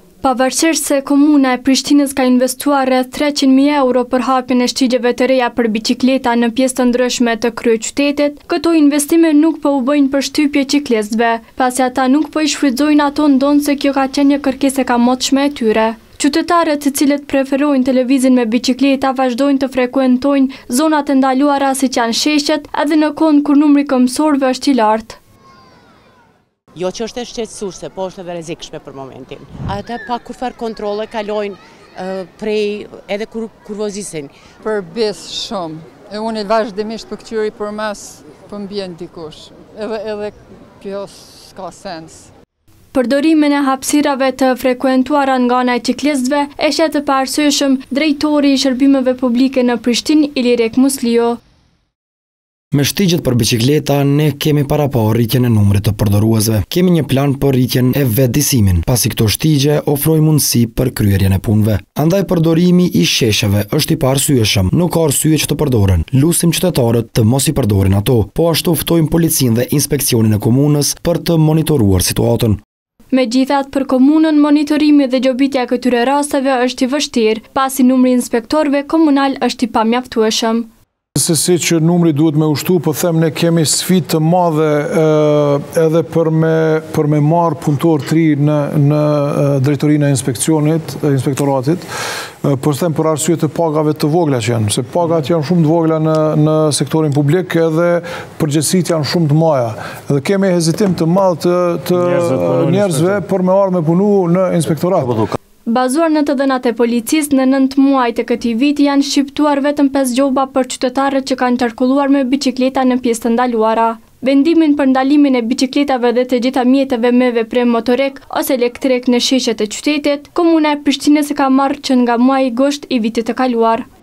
Pavarësisht se komuna e Prishtinës ka investuar rreth 300.000 euro për hapjen e shtigjeve të reja për bicikleta në pjesë të ndryshme të kryeqytetit, këto investime nuk po u bëjnë për shtypje ciklistëve, pasi ata nuk po i shfrytëzojnë ato ndonse kjo ka qenë një kërkesë e kamotshme e tyre. Qytetarët të cilët preferojnë të lëvizin me bicikleta vazhdojnë të frekuentojnë zonat e ndaluara siç janë sheshet, edhe në kohën kur numri këmbësorëve është i lartë. Jo që është e shqetësuese, po është edhe rrezikshme për momentin. Ata pa kurfar kontrolle kalojnë prej edhe kurvozisin. Përbes shumë, e unë vazhdimisht për këtyri për mes për mbjen dikush, edhe kjo s'ka sens. Përdorimin e hapësirave të frekuentuara nga ana e ciklistëve e shet të paarsyeshëm drejtori i shërbimeve publike në Prishtinë, Ilirek Muslio. Me shtigjet për bicikleta, ne kemi para pa rritjen e numrit të përdoruesve. Kemi një plan për rritjen e vetëdijsimin, pasi këto shtigje ofrojnë mundësi për kryerjen e punëve. Andaj përdorimi i shesheve është i paarsyeshëm, nuk ka arsye që të përdoren. Lusim qytetarët të mos i përdorin ato, po ashtu ftojmë policinë dhe inspeksionin e komunës për të monitoruar situatën. Megjithatë, për komunën monitorimi dhe gjobitja e këtyre rasteve është i vështirë, pasi numri i inspektorëve komunal është i pamjaftueshëm. Si që numri duhet me ushtu, po them ne kemi sfidë të madhe edhe për me marrë punëtor të ri në drejtorinë e inspektoratit, po them për arsye të pagave të vogla që janë, se pagat janë shumë të vogla në sektorin publik edhe përgjegjësitë janë shumë të mëdha. Edhe kemi hezitim të madh të njerëzve për me ardhur me punu në inspektorat. Bazuar në të dhënat e policisë, në 9 muaj të këtij viti janë shqiptuar vetëm 5 gjoba për qytetarët që kanë qarkulluar me bicikleta në pjesë të ndaluara. Vendimin për ndalimin e bicikletave dhe të gjitha mjeteve me veprem motorek ose elektrik në sheshet e qytetit, komuna e Prishtinës e ka marrë që nga muaji gusht i vitit të kaluar.